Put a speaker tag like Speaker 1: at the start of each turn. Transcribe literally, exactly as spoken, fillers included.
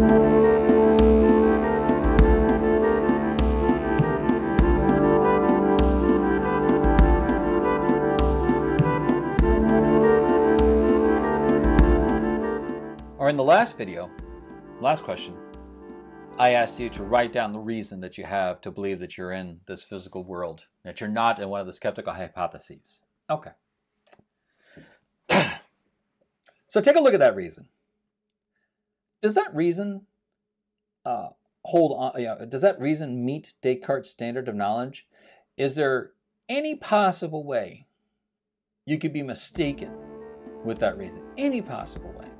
Speaker 1: Or in the last video, last question, I asked you to write down the reason that you have to believe that you're in this physical world, that you're not in one of the skeptical hypotheses. Okay. So take a look at that reason. Does that reason uh, hold on? You know, does that reason meet Descartes' standard of knowledge? Is there any possible way you could be mistaken with that reason? Any possible way?